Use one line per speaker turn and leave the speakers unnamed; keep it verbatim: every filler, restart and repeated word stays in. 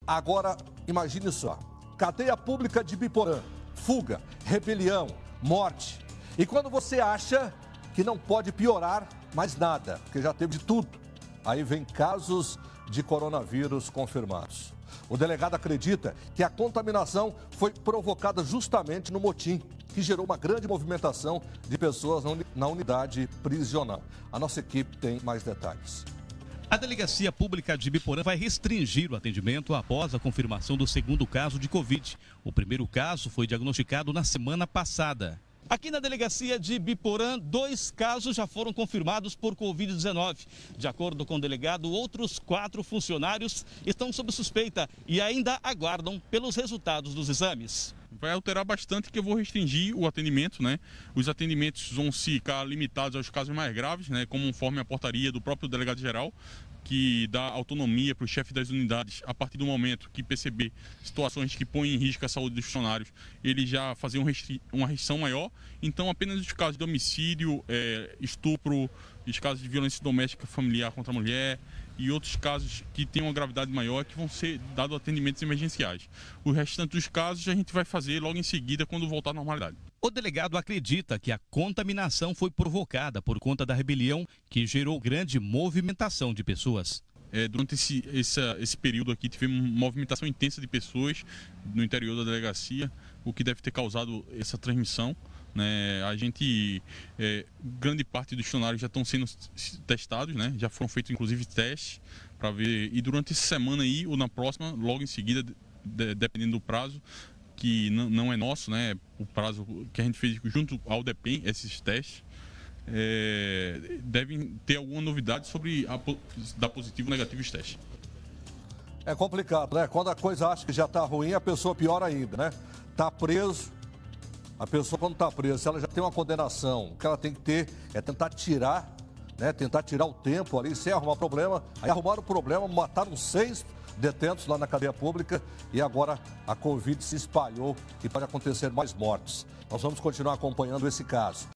Agora, imagine só, cadeia pública de Biporã, fuga, rebelião, morte. E quando você acha que não pode piorar mais nada, porque já teve de tudo, aí vem casos de coronavírus confirmados. O delegado acredita que a contaminação foi provocada justamente no motim, que gerou uma grande movimentação de pessoas na unidade prisional. A nossa equipe tem mais detalhes.
A Delegacia Pública de Biporã vai restringir o atendimento após a confirmação do segundo caso de Covid. O primeiro caso foi diagnosticado na semana passada. Aqui na Delegacia de Biporã, dois casos já foram confirmados por Covid dezenove. De acordo com o delegado, outros quatro funcionários estão sob suspeita e ainda aguardam pelos resultados dos exames.
Vai alterar bastante, que eu vou restringir o atendimento, né? Os atendimentos vão ficar limitados aos casos mais graves, né? Conforme a portaria do próprio delegado-geral, que dá autonomia para o chefe das unidades, a partir do momento que perceber situações que põem em risco a saúde dos funcionários, ele já fazer um restri uma restrição maior. Então, apenas os casos de homicídio, é, estupro, os casos de violência doméstica familiar contra a mulher e outros casos que têm uma gravidade maior que vão ser dados atendimentos emergenciais. O restante dos casos a gente vai fazer logo em seguida quando voltar à normalidade.
O delegado acredita que a contaminação foi provocada por conta da rebelião que gerou grande movimentação de pessoas.
É, durante esse, esse, esse período aqui tivemos uma movimentação intensa de pessoas no interior da delegacia, o que deve ter causado essa transmissão. Né? A gente, é, grande parte dos funcionários já estão sendo testados, né? Já foram feitos inclusive testes para ver, e durante essa semana aí ou na próxima, logo em seguida, de, dependendo do prazo, que não, não é nosso, né? O prazo que a gente fez junto ao DEPEN, esses testes, é, devem ter alguma novidade sobre a, dar positivo ou negativo os testes.
É complicado, né? Quando a coisa acha que já está ruim, a pessoa pior ainda, né? Está preso. A pessoa, quando está presa, se ela já tem uma condenação, o que ela tem que ter é tentar tirar, né? Tentar tirar o tempo ali, sem arrumar problema. Aí arrumaram o problema, mataram seis detentos lá na cadeia pública e agora a Covid se espalhou e pode acontecer mais mortes. Nós vamos continuar acompanhando esse caso.